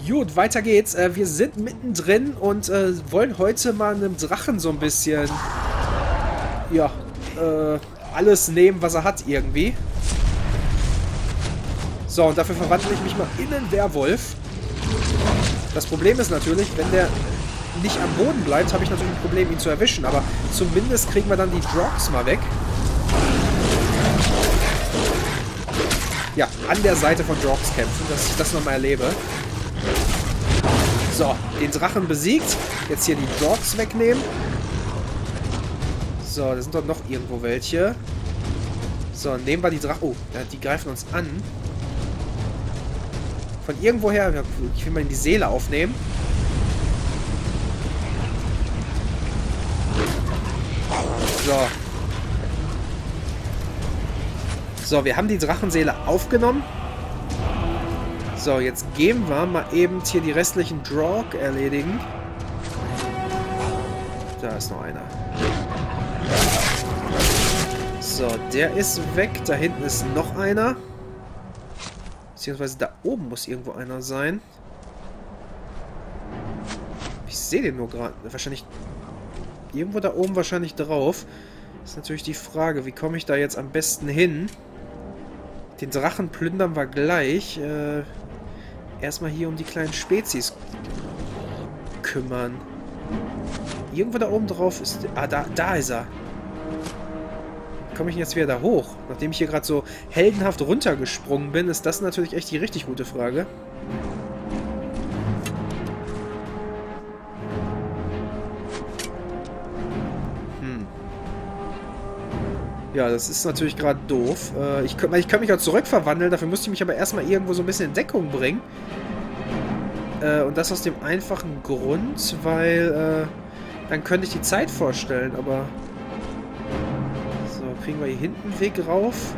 Gut, weiter geht's. Wir sind mittendrin und wollen heute mal einem Drachen so ein bisschen, ja, alles nehmen, was er hat irgendwie. So, und dafür verwandle ich mich mal in einen Werwolf. Das Problem ist natürlich, wenn der nicht am Boden bleibt, habe ich natürlich ein Problem, ihn zu erwischen. Aber zumindest kriegen wir dann die Drogs mal weg. Ja, an der Seite von Drogs kämpfen, dass ich das nochmal erlebe. So, den Drachen besiegt. Jetzt hier die Drogs wegnehmen. So, da sind doch noch irgendwo welche. So, nehmen wir die Drachen. Oh, die greifen uns an. Von irgendwoher, ich will mal in die Seele aufnehmen. So. So, wir haben die Drachenseele aufgenommen. So, jetzt gehen wir mal eben hier die restlichen Drog erledigen. Da ist noch einer. So, der ist weg. Da hinten ist noch einer. Beziehungsweise da oben muss irgendwo einer sein. Ich sehe den nur gerade. Wahrscheinlich irgendwo da oben wahrscheinlich drauf. Ist natürlich die Frage, wie komme ich da jetzt am besten hin? Den Drachen plündern wir gleich. Erstmal hier um die kleinen Spezies kümmern. Irgendwo da oben drauf ist... Ah, da ist er. Wie komme ich jetzt wieder da hoch? Nachdem ich hier gerade so heldenhaft runtergesprungen bin, ist das natürlich echt die richtig gute Frage. Ja, das ist natürlich gerade doof. Ich könnte mich auch zurückverwandeln, dafür müsste ich mich aber erstmal irgendwo so ein bisschen in Deckung bringen. Und das aus dem einfachen Grund, weil dann könnte ich die Zeit vorstellen, aber... So, kriegen wir hier hinten einen Weg rauf.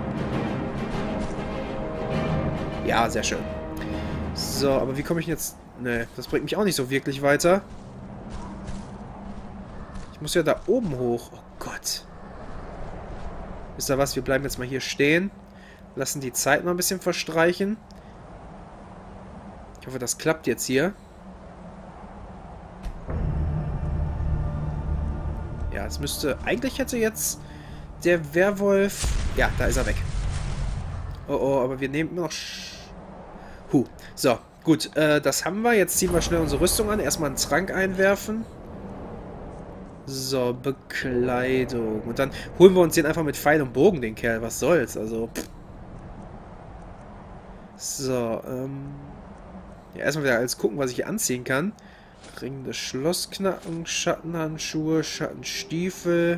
Ja, sehr schön. So, aber wie komme ich denn jetzt... Ne, das bringt mich auch nicht so wirklich weiter. Ich muss ja da oben hoch. Oh Gott. Wisst ihr was? Wir bleiben jetzt mal hier stehen. Lassen die Zeit mal ein bisschen verstreichen. Ich hoffe, das klappt jetzt hier. Ja, es müsste... Eigentlich hätte jetzt der Werwolf... Ja, da ist er weg. Oh, oh, aber wir nehmen immer noch... So, gut. Das haben wir. Jetzt ziehen wir schnell unsere Rüstung an. Erstmal einen Trank einwerfen. So, Bekleidung. Und dann holen wir uns den einfach mit Pfeil und Bogen, den Kerl. Was soll's? Also, so, ja, erstmal wieder alles gucken, was ich hier anziehen kann. Ring des Schlossknacken, Schattenhandschuhe, Schattenstiefel.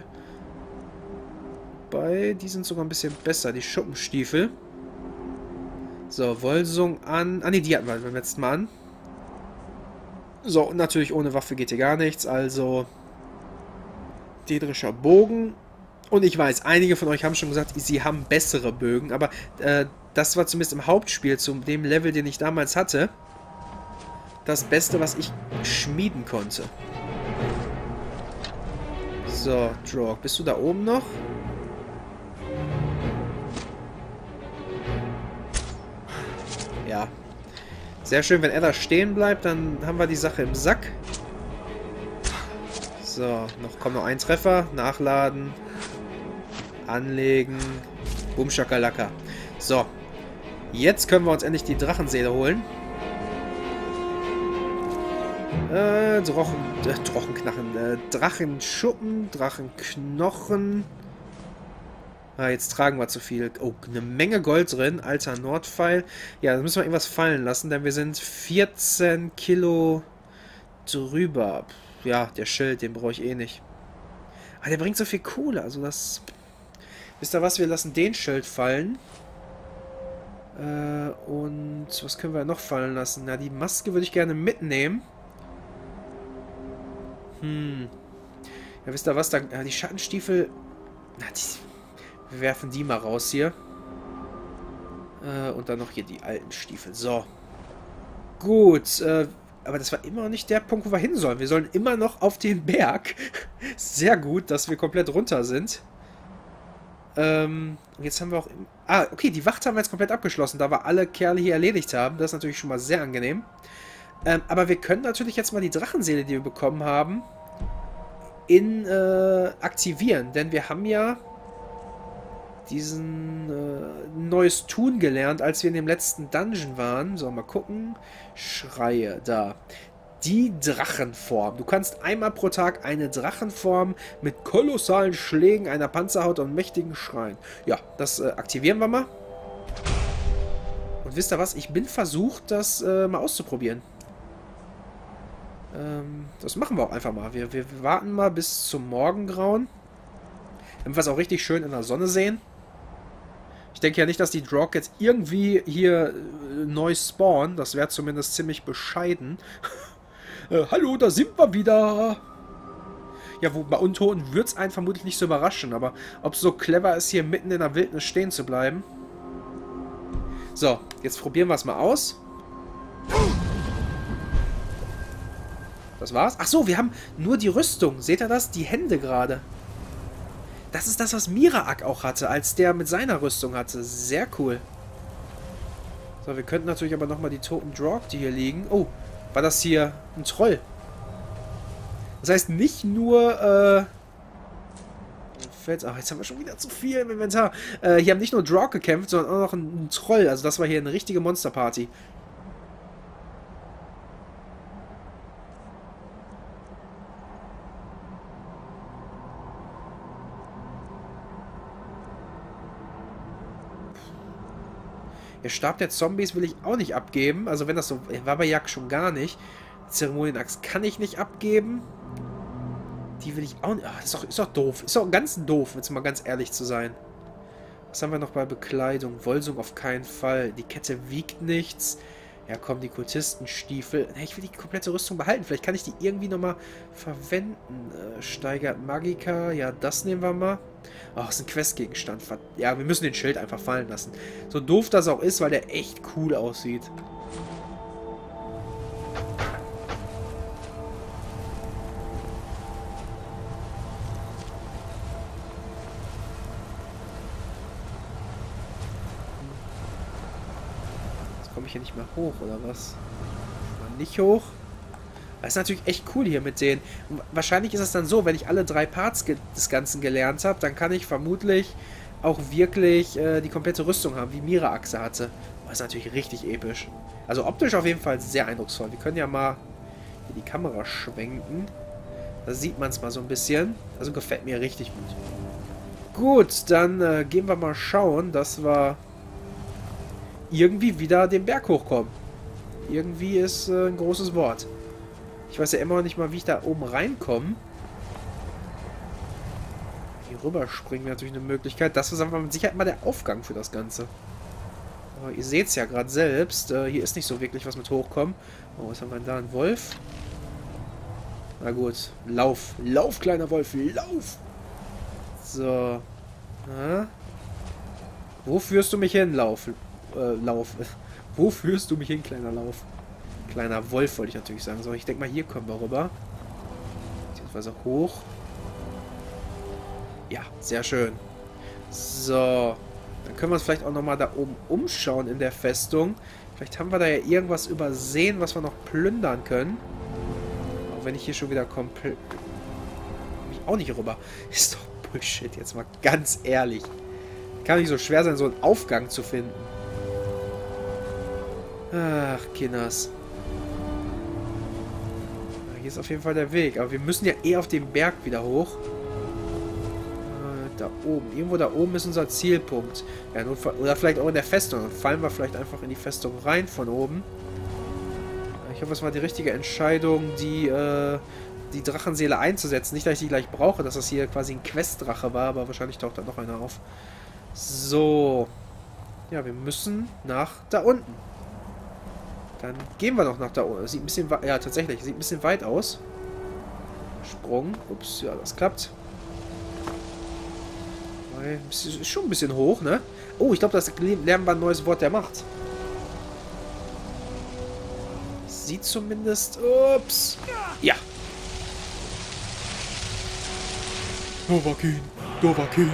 Wobei, die sind sogar ein bisschen besser, die Schuppenstiefel. So, Wolsung an. Ah, ne, die hatten wir beim letzten Mal an. So, und natürlich ohne Waffe geht hier gar nichts, also... Dedrischer Bogen. Und ich weiß, einige von euch haben schon gesagt, sie haben bessere Bögen, aber das war zumindest im Hauptspiel, zu dem Level, den ich damals hatte, das Beste, was ich schmieden konnte. So, Drog, bist du da oben noch? Ja. Sehr schön, wenn er da stehen bleibt, dann haben wir die Sache im Sack. So, kommt noch ein Treffer. Nachladen. Anlegen. Boom, Schakalaka. So. Jetzt können wir uns endlich die Drachenseele holen. Drachenknachen. Drachenschuppen. Drachenknochen. Ah, jetzt tragen wir zu viel. Oh, eine Menge Gold drin. Alter Nordpfeil. Ja, da müssen wir irgendwas fallen lassen, denn wir sind 14 Kilo drüber. Ja, der Schild, den brauche ich eh nicht. Aber der bringt so viel Kohle, also das... Wisst ihr was, wir lassen den Schild fallen. Und was können wir noch fallen lassen? Na, die Maske würde ich gerne mitnehmen. Ja, wisst ihr was, dann, die Schattenstiefel... Na, wir werfen die mal raus hier. Und dann noch hier die alten Stiefel. So. Gut, aber das war immer noch nicht der Punkt, wo wir hin sollen. Wir sollen immer noch auf den Berg. Sehr gut, dass wir komplett runter sind. Jetzt haben wir auch... okay, die Wacht haben wir jetzt komplett abgeschlossen, da wir alle Kerle hier erledigt haben. Das ist natürlich schon mal sehr angenehm. Aber wir können natürlich jetzt mal die Drachenseele, die wir bekommen haben, aktivieren. Denn wir haben ja diesen neues Tun gelernt, als wir in dem letzten Dungeon waren. So, mal gucken. Schreie, da. Die Drachenform. Du kannst einmal pro Tag eine Drachenform mit kolossalen Schlägen, einer Panzerhaut und mächtigen Schreien. Ja, das aktivieren wir mal. Und wisst ihr was? Ich bin versucht, das mal auszuprobieren. Das machen wir auch einfach mal. Wir warten mal bis zum Morgengrauen. Damit wir es auch richtig schön in der Sonne sehen. Ich denke ja nicht, dass die Drog jetzt irgendwie hier neu spawnen. Das wäre zumindest ziemlich bescheiden. Hallo, da sind wir wieder. Ja, bei Untoten wird es einen vermutlich nicht so überraschen. Aber ob es so clever ist, hier mitten in der Wildnis stehen zu bleiben. So, jetzt probieren wir es mal aus. Das war's. Ach so, wir haben nur die Rüstung. Seht ihr das? Die Hände gerade. Das ist das, was Miraak auch hatte, als der mit seiner Rüstung hatte. Sehr cool. So, wir könnten natürlich aber nochmal die toten Drog, die hier liegen. Oh, war das hier ein Troll? Das heißt nicht nur, ach, jetzt haben wir schon wieder zu viel im Inventar. Hier haben nicht nur Drog gekämpft, sondern auch noch ein Troll. Also das war hier eine richtige Monsterparty. Der Stab der Zombies will ich auch nicht abgeben. Also wenn das so... War bei Jak schon gar nicht. Die Zeremonienachs kann ich nicht abgeben. Die will ich auch nicht... Ach, ist doch doof. Ist doch ganz doof, jetzt mal ganz ehrlich zu sein. Was haben wir noch bei Bekleidung? Wolsung auf keinen Fall. Die Kette wiegt nichts. Ja komm, die Kultistenstiefel. Ich will die komplette Rüstung behalten. Vielleicht kann ich die irgendwie nochmal verwenden. Steigert Magika. Ja, das nehmen wir mal. Oh, das ist ein Questgegenstand. Ja, wir müssen den Schild einfach fallen lassen. So doof das auch ist, weil der echt cool aussieht. Jetzt komme ich hier nicht mehr hoch, oder was? Mal nicht hoch. Das ist natürlich echt cool hier mit denen. Wahrscheinlich ist es dann so, wenn ich alle 3 Parts des Ganzen gelernt habe, dann kann ich vermutlich auch wirklich die komplette Rüstung haben, wie Miraak hatte. Das ist natürlich richtig episch. Also optisch auf jeden Fall sehr eindrucksvoll. Wir können ja mal hier die Kamera schwenken. Da sieht man es mal so ein bisschen. Also gefällt mir richtig gut. Gut, dann gehen wir mal schauen, dass wir irgendwie wieder den Berg hochkommen. Irgendwie ist ein großes Wort. Ich weiß ja immer noch nicht mal, wie ich da oben reinkomme. Hier rüber springen wäre natürlich eine Möglichkeit. Das ist einfach mit Sicherheit mal der Aufgang für das Ganze. Aber ihr seht es ja gerade selbst. Hier ist nicht so wirklich was mit hochkommen. Oh, was haben wir denn da? Ein Wolf? Na gut. Lauf. Lauf, kleiner Wolf. Lauf! So. Na? Wo führst du mich hin, Lauf? Lauf. Wo führst du mich hin, kleiner Lauf? Kleiner Wolf, wollte ich natürlich sagen. So, ich denke mal, hier kommen wir rüber. Beziehungsweise hoch. Ja, sehr schön. So. Dann können wir uns vielleicht auch nochmal da oben umschauen in der Festung. Vielleicht haben wir da ja irgendwas übersehen, was wir noch plündern können. Auch wenn ich hier schon wieder komplett... Komm ich auch nicht rüber. Ist doch Bullshit, jetzt mal ganz ehrlich. Kann nicht so schwer sein, so einen Aufgang zu finden. Ach, Kinders. Hier ist auf jeden Fall der Weg. Aber wir müssen ja eh auf den Berg wieder hoch. Da oben. Irgendwo da oben ist unser Zielpunkt. Ja, oder vielleicht auch in der Festung. Dann fallen wir vielleicht einfach in die Festung rein von oben. Ich hoffe, es war die richtige Entscheidung, die Drachenseele einzusetzen. Nicht, dass ich die gleich brauche, dass das hier quasi ein Questdrache war, aber wahrscheinlich taucht da noch einer auf. So. Ja, wir müssen nach da unten. Dann gehen wir noch nach da unten. Sieht ein bisschen weit... Ja, tatsächlich. Sieht ein bisschen weit aus. Sprung. Ups, ja, das klappt. Ist schon ein bisschen hoch, ne? Oh, ich glaube, das lernen wir ein neues Wort der Macht. Sieht zumindest... Ups. Ja. Dovahkiin. Dovahkiin.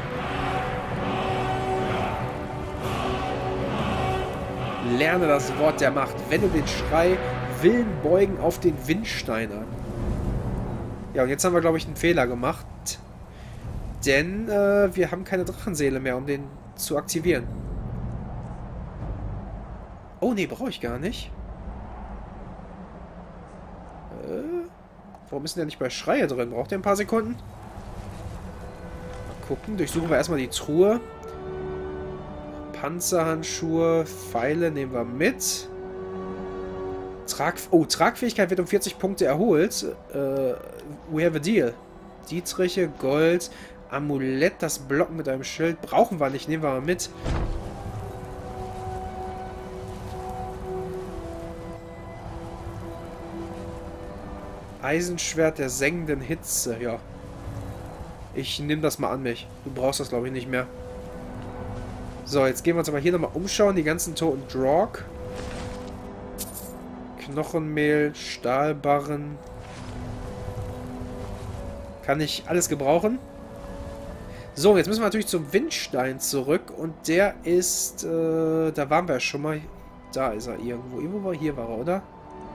Lerne das Wort der Macht. Wende den Schrei Willenbeugen auf den Windsteiner. Ja, und jetzt haben wir, glaube ich, einen Fehler gemacht. Denn wir haben keine Drachenseele mehr, um den zu aktivieren. Oh, nee, brauche ich gar nicht. Warum ist denn der nicht bei Schreie drin? Braucht der ein paar Sekunden? Mal gucken. Durchsuchen wir erstmal die Truhe. Panzerhandschuhe, Pfeile nehmen wir mit. Tragfähigkeit wird um 40 Punkte erholt. We have a deal. Dietriche, Gold, Amulett, das Blocken mit einem Schild. Brauchen wir nicht, nehmen wir mal mit. Eisenschwert der sengenden Hitze, ja. Ich nehme das mal an mich. Du brauchst das, glaube ich, nicht mehr. So, jetzt gehen wir uns aber hier nochmal umschauen. Die ganzen toten Drog. Knochenmehl, Stahlbarren. Kann ich alles gebrauchen? So, jetzt müssen wir natürlich zum Windstein zurück. Und der ist, da waren wir schon mal. Da ist er irgendwo. Hier war er, oder?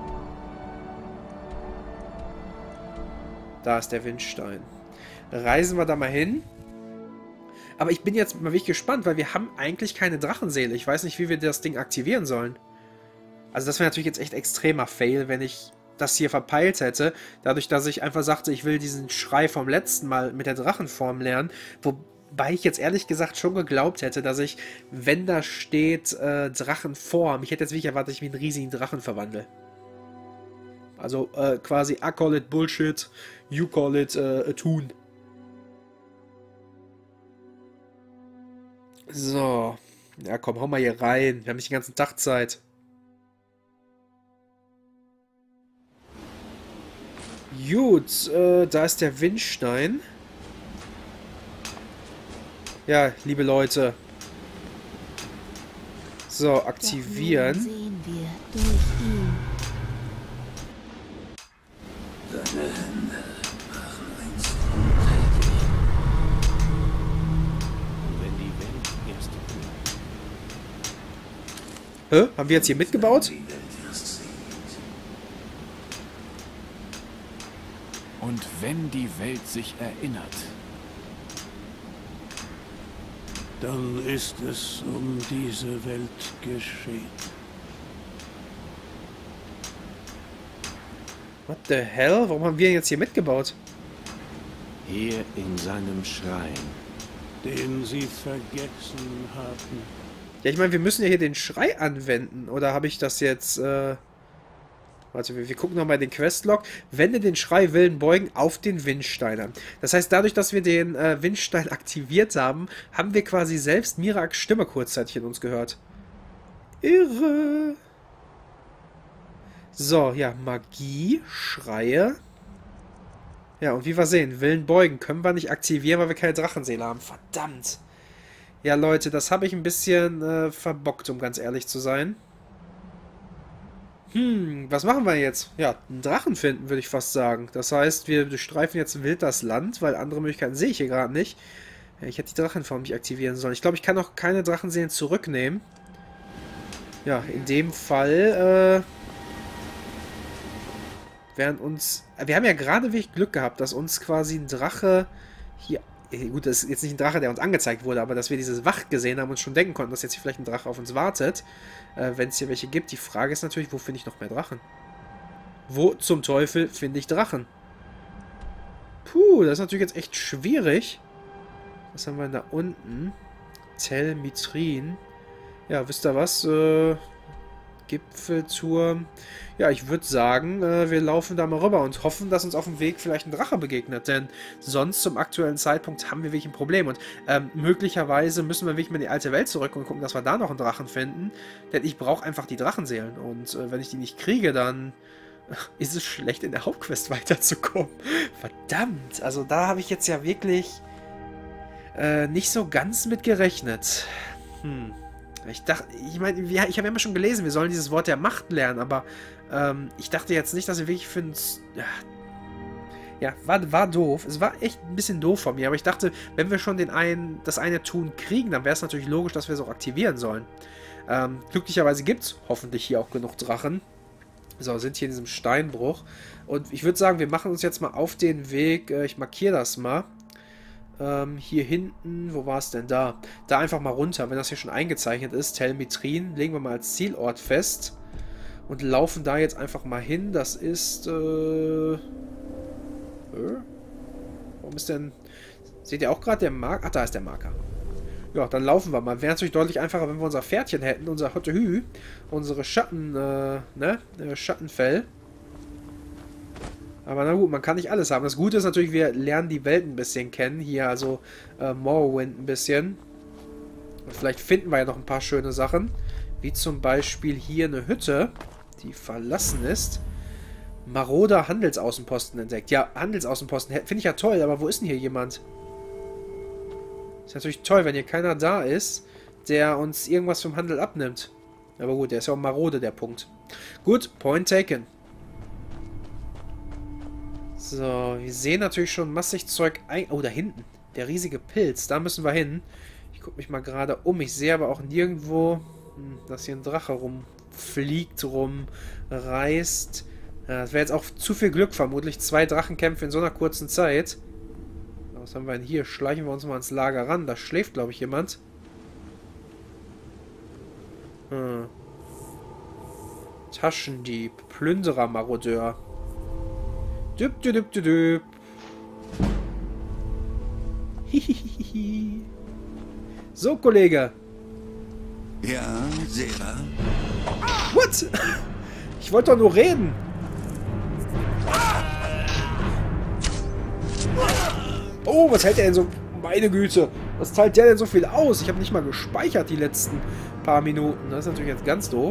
Da ist der Windstein. Reisen wir da mal hin. Aber ich bin jetzt mal wirklich gespannt, weil wir haben eigentlich keine Drachenseele. Ich weiß nicht, wie wir das Ding aktivieren sollen. Also das wäre natürlich jetzt echt extremer Fail, wenn ich das hier verpeilt hätte. Dadurch, dass ich einfach sagte, ich will diesen Schrei vom letzten Mal mit der Drachenform lernen. Wobei ich jetzt ehrlich gesagt schon geglaubt hätte, dass ich, wenn da steht Drachenform, ich hätte jetzt wirklich erwartet, dass ich mich in einen riesigen Drachen verwandle. Also quasi I call it Bullshit, you call it a Toon. So. Ja, komm, hau mal hier rein. Wir haben nicht den ganzen Tag Zeit. Gut, da ist der Windstein. Ja, liebe Leute. So, aktivieren. Doch nun sehen wir durch ihn. Deine Hände machen einst wenn die Welt erst Hä? Haben wir jetzt hier mitgebaut? die Welt erst sieht. Und wenn die Welt sich erinnert, Dann ist es um diese Welt geschehen. What the hell? Warum haben wir jetzt hier mitgebaut? Hier in seinem Schrein. Den sie vergessen hatten. Ja, ich meine, wir müssen ja hier den Schrei anwenden. Oder habe ich das jetzt, Warte, wir gucken nochmal den Questlog. Wende den Schrei Willenbeugen auf den Windstein an. Das heißt, dadurch, dass wir den Windstein aktiviert haben, haben wir quasi selbst Miraks Stimme kurzzeitig in uns gehört. Irre. So, ja, Magie, Schreie. Ja, und wie wir sehen, Willenbeugen können wir nicht aktivieren, weil wir keine Drachenseele haben. Verdammt. Ja, Leute, das habe ich ein bisschen verbockt, um ganz ehrlich zu sein. Was machen wir jetzt? Ja, einen Drachen finden, würde ich fast sagen. Das heißt, wir durchstreifen jetzt wild das Land, weil andere Möglichkeiten sehe ich hier gerade nicht. Ich hätte die Drachenform nicht aktivieren sollen. Ich glaube, ich kann auch keine Drachenseelen zurücknehmen. Ja, in dem Fall, während uns... Wir haben ja gerade wirklich Glück gehabt, dass uns quasi ein Drache hier... Gut, das ist jetzt nicht ein Drache, der uns angezeigt wurde, aber dass wir dieses Wacht gesehen haben und schon denken konnten, dass jetzt hier vielleicht ein Drache auf uns wartet. Wenn es hier welche gibt. Die Frage ist natürlich, wo finde ich noch mehr Drachen? Wo zum Teufel finde ich Drachen? Puh, das ist natürlich jetzt echt schwierig. Was haben wir denn da unten? Telmitrin. Ja, wisst ihr was? Gipfelturm. Ja, ich würde sagen, wir laufen da mal rüber und hoffen, dass uns auf dem Weg vielleicht ein Drache begegnet, denn sonst zum aktuellen Zeitpunkt haben wir wirklich ein Problem und möglicherweise müssen wir wirklich mal in die alte Welt zurück und gucken, dass wir da noch einen Drachen finden, denn ich brauche einfach die Drachenseelen und wenn ich die nicht kriege, dann ist es schlecht, in der Hauptquest weiterzukommen. Verdammt, also da habe ich jetzt ja wirklich nicht so ganz mit gerechnet. Ich dachte, ich meine, ich habe ja immer schon gelesen, wir sollen dieses Wort der Macht lernen, aber ich dachte jetzt nicht, dass wir wirklich für uns... Ja, war doof. Es war echt ein bisschen doof von mir, aber ich dachte, wenn wir schon das eine Tun kriegen, dann wäre es natürlich logisch, dass wir es auch aktivieren sollen. Glücklicherweise gibt es hoffentlich hier auch genug Drachen. So, sind hier in diesem Steinbruch. Und ich würde sagen, wir machen uns jetzt mal auf den Weg. Ich markiere das mal. Hier hinten, wo war es denn da? Da einfach mal runter, wenn das hier schon eingezeichnet ist. Telmetrin, legen wir mal als Zielort fest. Und laufen da jetzt einfach mal hin. Das ist, warum ist denn... Seht ihr auch gerade der Marker? Ach, da ist der Marker. Ja, dann laufen wir mal. Wäre natürlich deutlich einfacher, wenn wir unser Pferdchen hätten, unser Hottehü, unsere Schattenfell. Aber na gut, man kann nicht alles haben. Das Gute ist natürlich, wir lernen die Welt ein bisschen kennen. Hier also Morrowind ein bisschen. Und vielleicht finden wir ja noch ein paar schöne Sachen. Wie zum Beispiel hier eine Hütte, die verlassen ist. Maroder Handelsaußenposten entdeckt. Ja, Handelsaußenposten finde ich ja toll, aber wo ist denn hier jemand? Ist natürlich toll, wenn hier keiner da ist, der uns irgendwas vom Handel abnimmt. Aber gut, der ist ja auch marode, der Punkt. Gut, Point taken. So, wir sehen natürlich schon massig Zeug ein... Oh, da hinten. Der riesige Pilz. Da müssen wir hin. Ich gucke mich mal gerade um. Ich sehe aber auch nirgendwo, dass hier ein Drache rumfliegt, rumreißt. Ja, das wäre jetzt auch zu viel Glück vermutlich. 2 Drachenkämpfe in so einer kurzen Zeit. Was haben wir denn hier? Schleichen wir uns mal ins Lager ran. Da schläft, glaube ich, jemand. Taschendieb. Plünderer, Marodeur. Düpp, düpp, düpp, düpp. Hihihihi. So, Kollege. Ja, Sera. What? Ich wollte doch nur reden. Oh, was hält der denn so... Meine Güte. Was teilt der denn so viel aus? Ich habe nicht mal gespeichert die letzten paar Minuten. Das ist natürlich jetzt ganz doof.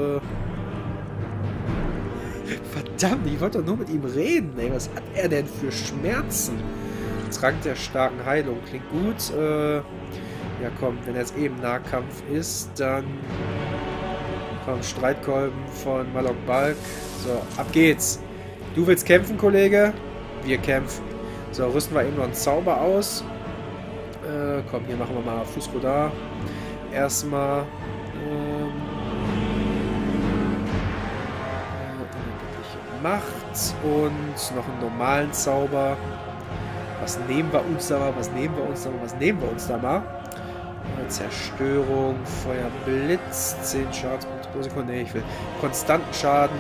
Verdammt, ich wollte doch nur mit ihm reden. Ey, was hat er denn für Schmerzen? Trank der starken Heilung. Klingt gut. Ja, komm, wenn er jetzt eben Nahkampf ist, dann... Komm, Streitkolben von Malok Balk. So, ab geht's. Du willst kämpfen, Kollege? Wir kämpfen. So, rüsten wir eben noch einen Zauber aus. Komm, hier machen wir mal Fußrodar. Erstmal. Macht und noch einen normalen Zauber. Was nehmen wir uns da mal? Was nehmen wir uns da mal? Was nehmen wir uns da mal? Zerstörung, Feuer, Blitz, 10 Schadenspunkte pro Sekunde. Nee, ich will konstanten Schaden.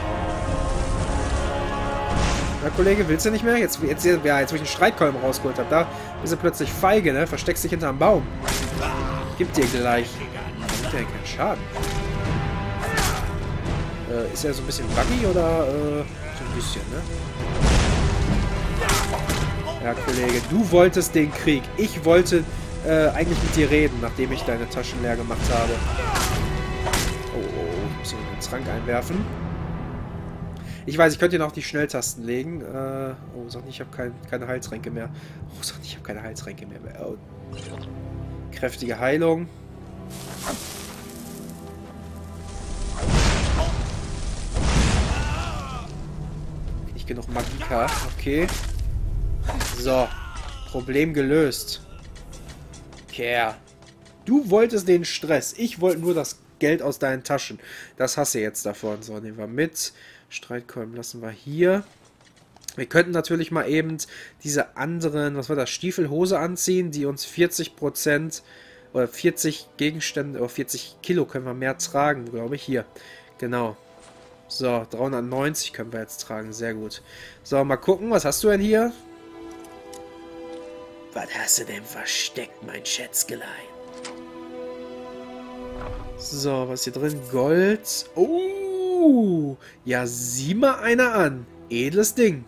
Na, Kollege, willst du nicht mehr? Jetzt wo ich den Streitkolben rausgeholt habe, da bist du plötzlich feige, ne? Versteckst dich hinterm Baum. Gib dir gleich. Gibt ja keinen Schaden. Ist er so ein bisschen buggy oder so ein bisschen, ne? Ja, Kollege, du wolltest den Krieg. Ich wollte eigentlich mit dir reden, nachdem ich deine Taschen leer gemacht habe. Oh, ich muss hier einen Trank einwerfen. Ich weiß, ich könnte hier noch die Schnelltasten legen. Oh, sag nicht, ich habe keine Heiltränke mehr. Oh, sag nicht, ich habe keine Heiltränke mehr. Oh. Kräftige Heilung. Nicht genug Magika. Okay. So. Problem gelöst. Kerl. Du wolltest den Stress. Ich wollte nur das Geld aus deinen Taschen. Das hast du jetzt davon. So, nehmen wir mit. Streitkolben lassen wir hier. Wir könnten natürlich mal eben diese anderen, was war das, Stiefelhose anziehen, die uns 40% oder 40 Gegenstände, oder 40 Kilo können wir mehr tragen, glaube ich. Hier, genau. So, 390 können wir jetzt tragen, sehr gut. So, mal gucken, was hast du denn hier? Was hast du denn versteckt, mein Schätzgelein? So, was ist hier drin? Gold. Oh, ja, sieh mal einer an. Edles Ding.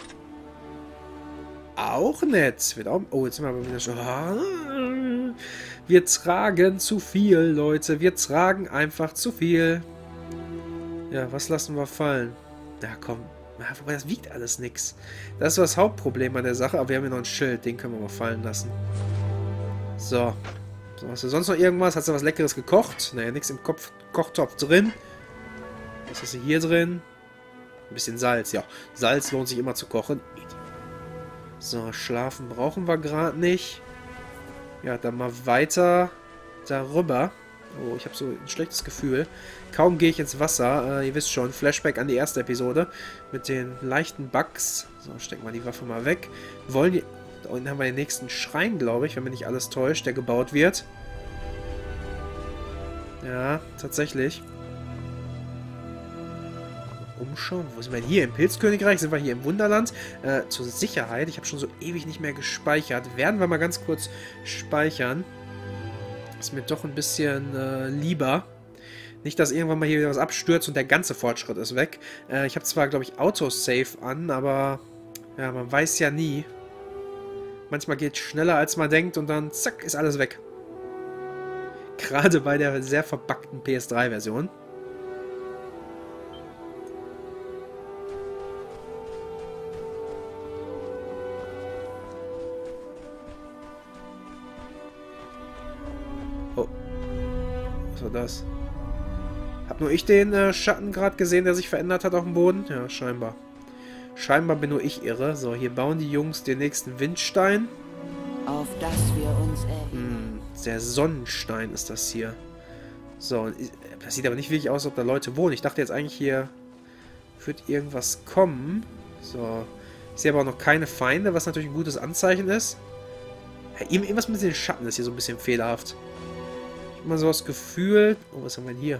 Auch nett. Wird auch, oh, jetzt sind wir aber wieder schon... Wir tragen zu viel, Leute. Wir tragen einfach zu viel. Ja, was lassen wir fallen? Ja, komm. Wobei, das wiegt alles nix. Das ist das Hauptproblem an der Sache. Aber wir haben hier noch ein Schild. Den können wir mal fallen lassen. So. So, hast du sonst noch irgendwas? Hast du was Leckeres gekocht? Naja, nichts im Kochtopf drin. Was ist hier drin? Ein bisschen Salz. Ja, Salz lohnt sich immer zu kochen. So, schlafen brauchen wir gerade nicht. Ja, dann mal weiter darüber. Oh, ich habe so ein schlechtes Gefühl. Kaum gehe ich ins Wasser. Ihr wisst schon, Flashback an die erste Episode. Mit den leichten Bugs. So, stecken wir die Waffe mal weg. Wollen die... Da unten haben wir den nächsten Schrein, glaube ich, wenn mich nicht alles täuscht, der gebaut wird. Ja, tatsächlich. Umschauen. Wo sind wir denn hier? Im Pilzkönigreich? Sind wir hier im Wunderland? Zur Sicherheit. Ich habe schon so ewig nicht mehr gespeichert. Werden wir mal ganz kurz speichern. Ist mir doch ein bisschen lieber. Nicht, dass irgendwann mal hier wieder was abstürzt und der ganze Fortschritt ist weg. Ich habe zwar, glaube ich, Autosave an, aber ja, man weiß ja nie. Manchmal geht es schneller, als man denkt und dann zack, ist alles weg. Gerade bei der sehr verbackten PS3-Version. Oh. Was war das? Hab nur ich den Schatten gerade gesehen, der sich verändert hat auf dem Boden? Ja, scheinbar. Scheinbar bin nur ich irre. So, hier bauen die Jungs den nächsten Windstein. Auf dass wir uns erinnern. Der Sonnenstein ist das hier. So, das sieht aber nicht wirklich aus, als ob da Leute wohnen. Ich dachte jetzt eigentlich, hier wird irgendwas kommen. So, ich sehe aber auch noch keine Feinde, was natürlich ein gutes Anzeichen ist. Ja, irgendwas mit den Schatten ist hier so ein bisschen fehlerhaft. Ich habe mal so das Gefühl... Oh, was haben wir denn hier?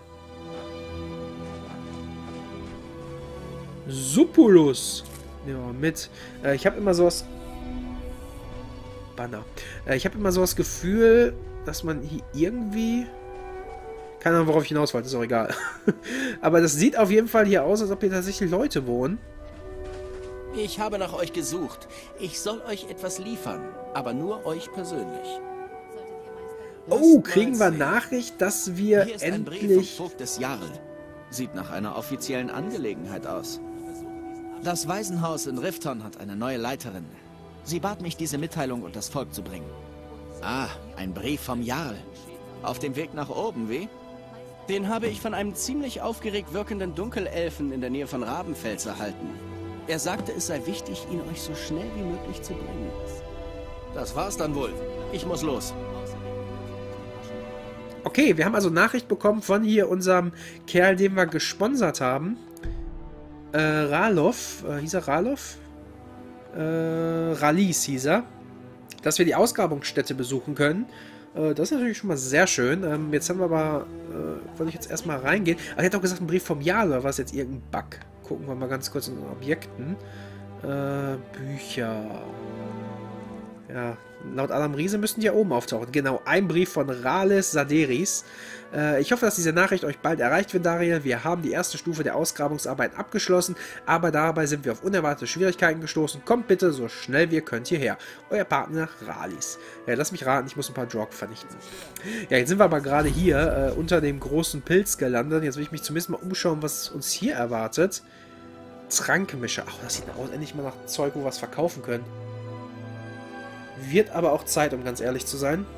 Supulus. Ja, mit. Ich habe immer so was... Banner. Ich habe immer so das Gefühl, dass man hier irgendwie... Keine Ahnung, worauf ich hinaus wollte, ist auch egal. Aber das sieht auf jeden Fall hier aus, als ob hier tatsächlich Leute wohnen. Ich habe nach euch gesucht. Ich soll euch etwas liefern, aber nur euch persönlich. Oh, kriegen wir Nachricht, dass wir Hier ist ein Brief endlich... vom Vogt des Jarl. Sieht nach einer offiziellen Angelegenheit aus. Das Waisenhaus in Rifton hat eine neue Leiterin. Sie bat mich, diese Mitteilung und das Volk zu bringen. Ah, ein Brief vom Jarl. Auf dem Weg nach oben, wie? Den habe ich von einem ziemlich aufgeregt wirkenden Dunkelelfen in der Nähe von Rabenfels erhalten. Er sagte, es sei wichtig, ihn euch so schnell wie möglich zu bringen. Das war's dann wohl. Ich muss los. Okay, wir haben also Nachricht bekommen von hier unserem Kerl, den wir gesponsert haben. Ralof. Hieß er Ralof? Rallis hieß er. Dass wir die Ausgrabungsstätte besuchen können. Das ist natürlich schon mal sehr schön. Jetzt haben wir aber... wollte ich jetzt erstmal reingehen. Aber er hat auch gesagt, ein Brief vom Jahr, oder war es jetzt irgendein Bug? Gucken wir mal ganz kurz in den Objekten. Bücher. Ja, laut Adam Riese müssten die ja oben auftauchen. Genau, ein Brief von Rales Saderis. Ich hoffe, dass diese Nachricht euch bald erreicht wird, Dariel. Wir haben die erste Stufe der Ausgrabungsarbeit abgeschlossen, aber dabei sind wir auf unerwartete Schwierigkeiten gestoßen. Kommt bitte so schnell wie ihr könnt hierher. Euer Partner Ralis. Ja, lass mich raten, ich muss ein paar Jork vernichten. Ja, jetzt sind wir aber gerade hier unter dem großen Pilz gelandet. Jetzt will ich mich zumindest mal umschauen, was uns hier erwartet. Trankmischer. Ach, das sieht aus, endlich mal nach Zeug, wo wir was verkaufen können. Wird aber auch Zeit, um ganz ehrlich zu sein.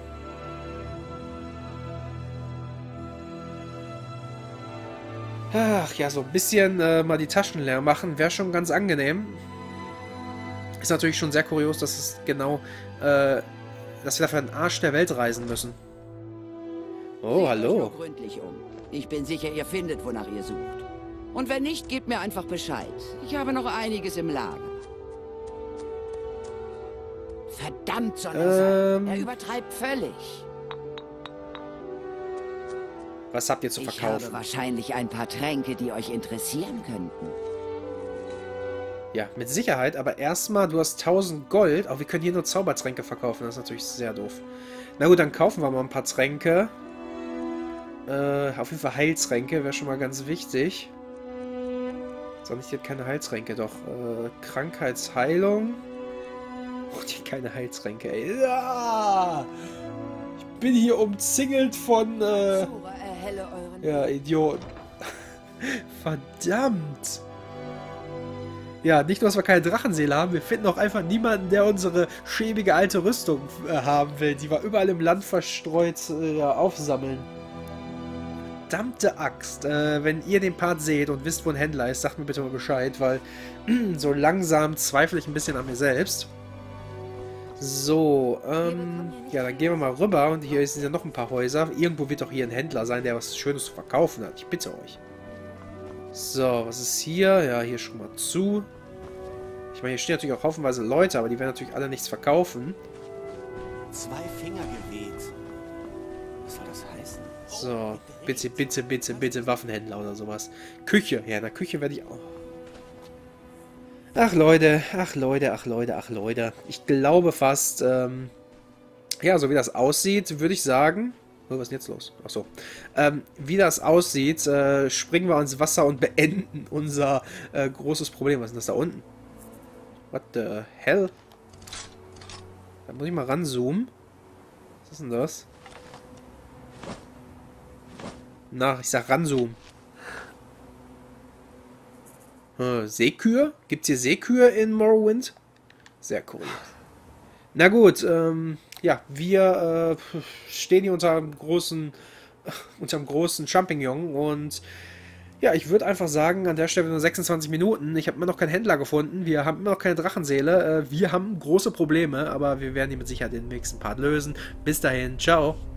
Ach ja, so ein bisschen mal die Taschen leer machen, wäre schon ganz angenehm. Ist natürlich schon sehr kurios, dass es genau, dass wir dafür den Arsch der Welt reisen müssen. Oh, hallo. Gründlich um. Ich bin sicher, ihr findet, wonach ihr sucht. Und wenn nicht, gebt mir einfach Bescheid. Ich habe noch einiges im Lager. Verdammt, Sonnersand. Er übertreibt völlig. Was habt ihr zu Ich verkaufen? habe wahrscheinlich ein paar Tränke, die euch interessieren könnten. Ja, mit Sicherheit, aber erstmal, du hast 1000 Gold. Auch wir können hier nur Zaubertränke verkaufen, das ist natürlich sehr doof. Na gut, dann kaufen wir mal ein paar Tränke. Auf jeden Fall Heiltränke, wäre schon mal ganz wichtig. Sonst hier keine Heiltränke, doch. Krankheitsheilung. Oh, die keine Heiltränke, ey. Ja! Ich bin hier umzingelt von, Sura, erhelle euren ja, Idioten. Verdammt! Ja, nicht nur, dass wir keine Drachenseele haben, wir finden auch einfach niemanden, der unsere schäbige alte Rüstung haben will, die wir überall im Land verstreut aufsammeln. Verdammte Axt. Wenn ihr den Part seht und wisst, wo ein Händler ist, sagt mir bitte mal Bescheid, weil so langsam zweifle ich ein bisschen an mir selbst. So, ja, dann gehen wir mal rüber. Und hier sind ja noch ein paar Häuser. Irgendwo wird doch hier ein Händler sein, der was Schönes zu verkaufen hat. Ich bitte euch. So, was ist hier? Ja, hier schon mal zu. Ich meine, hier stehen natürlich auch haufenweise Leute, aber die werden natürlich alle nichts verkaufen. 2 Finger geweht. Was soll das heißen? So, bitte, bitte, bitte, bitte Waffenhändler oder sowas. Küche. Ja, in der Küche werde ich auch... Ach Leute, ach Leute, ach Leute, ach Leute. Ich glaube fast, ja, so wie das aussieht, würde ich sagen... Oh, was ist denn jetzt los? Ach so. Wie das aussieht, springen wir ins Wasser und beenden unser großes Problem. Was ist denn das da unten? What the hell? Da muss ich mal ranzoomen. Was ist denn das? Na, ich sag ranzoomen. Seekühe? Gibt's hier Seekühe in Morrowind? Sehr cool. Na gut, ja, wir stehen hier unter einem großen Champignon und ja, ich würde einfach sagen, an der Stelle nur 26 Minuten. Ich habe immer noch keinen Händler gefunden. Wir haben immer noch keine Drachenseele. Wir haben große Probleme, aber wir werden die mit Sicherheit in den nächsten Part lösen. Bis dahin, ciao.